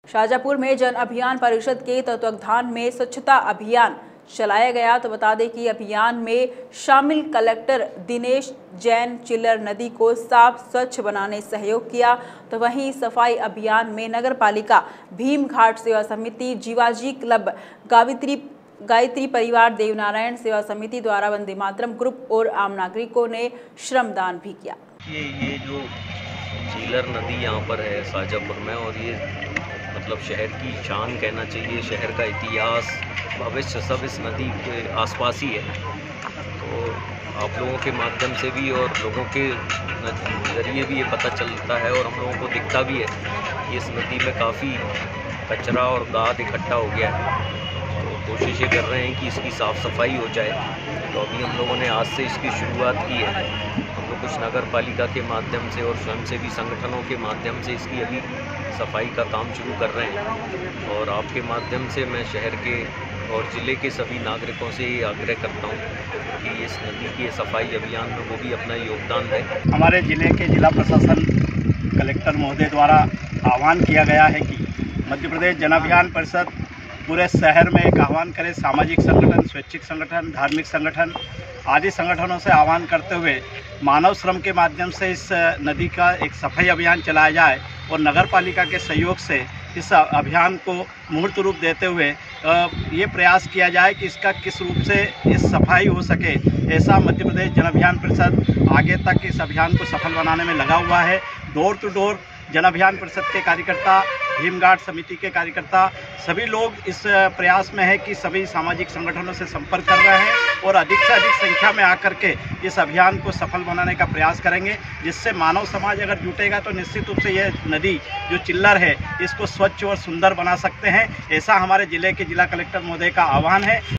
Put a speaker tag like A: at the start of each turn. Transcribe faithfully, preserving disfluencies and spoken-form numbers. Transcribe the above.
A: शाजापुर में जन अभियान परिषद के तत्वावधान में स्वच्छता अभियान चलाया गया। तो बता दें कि अभियान में शामिल कलेक्टर दिनेश जैन चिल्लर नदी को साफ स्वच्छ बनाने सहयोग किया। तो वहीं सफाई अभियान में नगर पालिका, भीम घाट सेवा समिति, जीवाजी क्लब, गावित्री गायत्री परिवार, देवनारायण सेवा समिति द्वारा वंदे मातरम ग्रुप और आम नागरिकों ने श्रमदान भी किया।
B: ये ये जो चिल्लर नदी यहाँ पर है शाजापुर में, और ये मतलब शहर की शान कहना चाहिए, शहर का इतिहास, भविष्य सब इस नदी के आसपास ही है। तो आप लोगों के माध्यम से भी और लोगों के जरिए भी ये पता चलता है और हम लोगों को दिखता भी है कि इस नदी में काफ़ी कचरा और गाद इकट्ठा हो गया है। तो कोशिश ये कर रहे हैं कि इसकी साफ़ सफाई हो जाए। तो अभी हम लोगों ने आज से इसकी शुरुआत की है। हम लोग कुछ नगर पालिका के माध्यम से और स्वयंसेवी संगठनों के माध्यम से इसकी अभी सफाई का काम शुरू कर रहे हैं। और आपके माध्यम से मैं शहर के और ज़िले के सभी नागरिकों से ये आग्रह करता हूँ कि इस नदी के सफाई अभियान में वो भी अपना योगदान दें।
C: हमारे ज़िले के जिला प्रशासन कलेक्टर महोदय द्वारा आह्वान किया गया है कि मध्य प्रदेश जन अभियान परिषद पूरे शहर में एक आह्वान करे। सामाजिक संगठन, स्वैच्छिक संगठन, धार्मिक संगठन आदि संगठनों से आह्वान करते हुए मानव श्रम के माध्यम से इस नदी का एक सफाई अभियान चलाया जाए और नगर पालिका के सहयोग से इस अभियान को मूर्त रूप देते हुए ये प्रयास किया जाए कि इसका किस रूप से इस सफाई हो सके। ऐसा मध्य प्रदेश जन अभियान परिषद आगे तक इस अभियान को सफल बनाने में लगा हुआ है। डोर टू डोर जन अभियान परिषद के कार्यकर्ता, भीमघाट समिति के कार्यकर्ता, सभी लोग इस प्रयास में है कि सभी सामाजिक संगठनों से संपर्क कर रहे हैं और अधिक से अधिक संख्या में आकर के इस अभियान को सफल बनाने का प्रयास करेंगे, जिससे मानव समाज अगर जुटेगा तो निश्चित रूप से ये नदी जो चिल्लर है इसको स्वच्छ और सुंदर बना सकते हैं। ऐसा हमारे ज़िले के जिला कलेक्टर महोदय का आह्वान है।